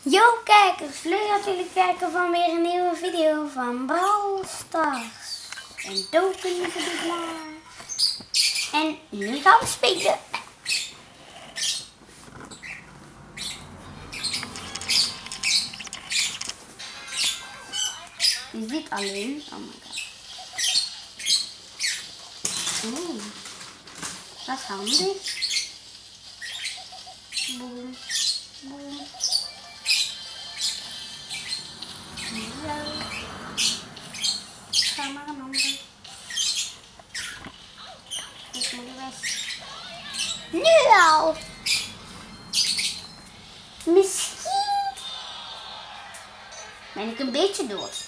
Yo kijkers, leuk dat jullie kijken van weer een nieuwe video van Brawl Stars. En token is het klaar. En nu gaan we spelen. Je ziet alleen. Oh my god. Oeh, dat is handig. Boom, boom. Ga maar een ander. Ik moet weg. Nu al. Misschien ben ik een beetje dood.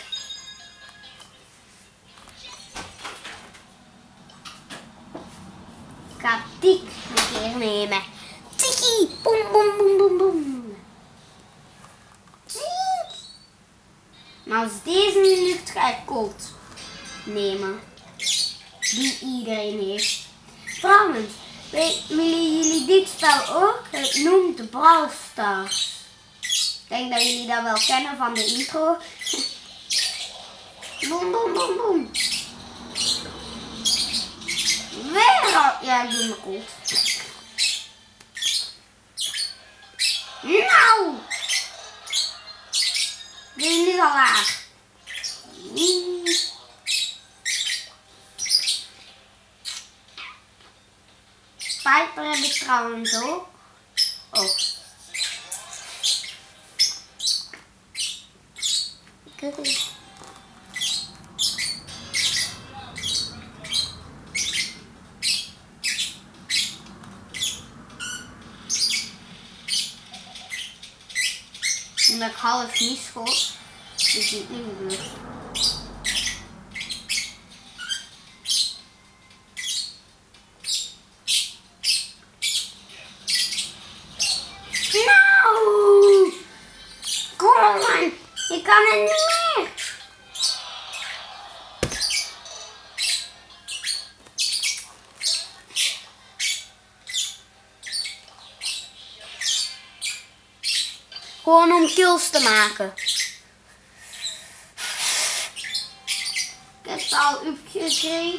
Ik ga Tik een keer nemen. Tikkie! Boom, boom, boom, boom, boom. Maar als deze nu lukt, ga ik Colt nemen. Die iedereen heeft. Trouwens, willen jullie dit spel ook? Het noemt Brawl Stars. Ik denk dat jullie dat wel kennen van de intro. Boom, boom, boom, boom. Weer al. Ja, ik doe mijn Colt. Nou! Doe je nu al laag? Piper heb ik trouwens ook. Oh. Kijk. Omdat ik half niet schoot, is het niet gebeurd. Nou! Kom man, ik kan het niet meer. Gewoon om kills te maken. Ik heb het al upgrade.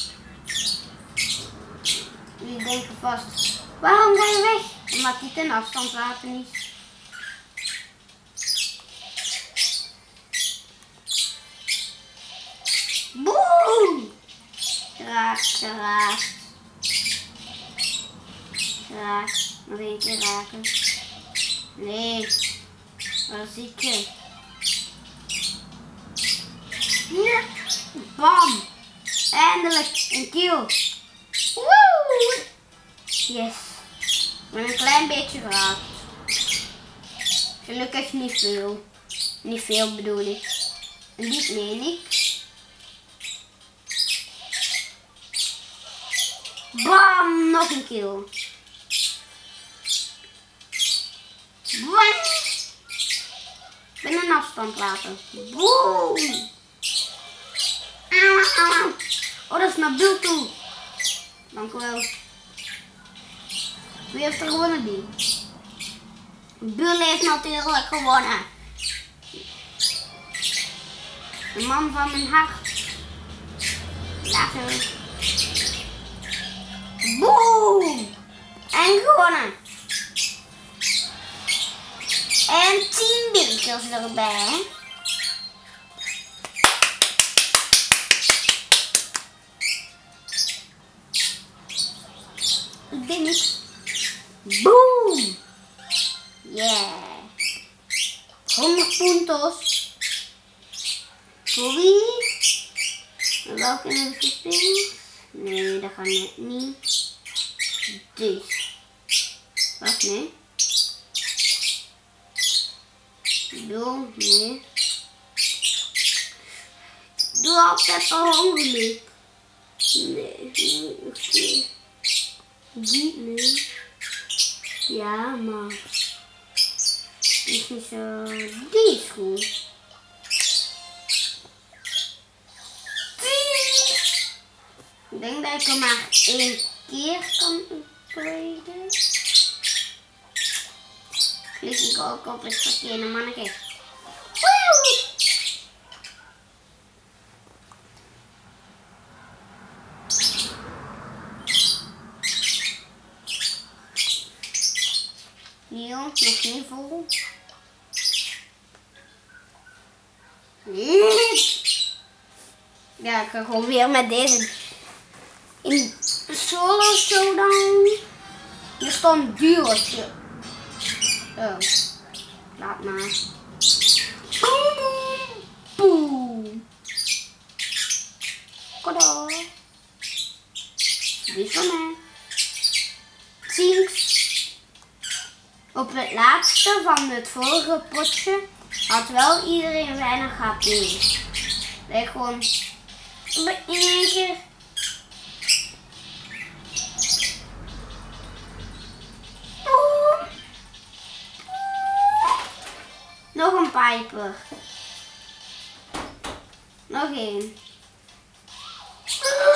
Jullie denken vast, waarom ga je weg? Omdat dit een afstandswapen is. Boom! Geraakt, geraakt. Geraakt. Nog één keer raken. Nee. Waar zit je? Ja. Bam! Eindelijk een kill. Woe! Yes. Ik ben een klein beetje geraakt. Gelukkig niet veel. Niet veel bedoel ik. En dit meen ik. Bam! Nog een kill. Bam! Ik ben een afstand laten. Boom! Auw, auw. Oh, dat is naar Bill toe. Dank u wel. Wie heeft er gewonnen, die? Bill heeft natuurlijk gewonnen. De man van mijn hart. Lachen. Boom! En gewonnen. En 10 bekers erbij. Ik denk niet. Boom! Yeah! 100 puntos. Voor wie? Welke heb ik gespeeld? Nee, dat gaat net niet. Deze. Wacht, nee. Doe, nee. Doe altijd per ongeluk. Nee, oké. Die, nee. Ja, maar. Die is niet zo. Die is goed. Ik denk dat ik hem maar 1 keer kan upgraden. Vlieg ik ook op het verkeerde mannetje. Leon, nog niet vol. Ja, ik ga gewoon weer met deze in solo showdown. Er stond duootje. Oh, laat maar. Boom. Kodo. Die van mij. Zinks. Op het laatste van het vorige potje had wel iedereen weinig HP. Nee, gewoon in één keer. Nog een Piper. Nog één.